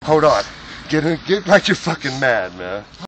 Hold on. Get like you're fucking mad, man.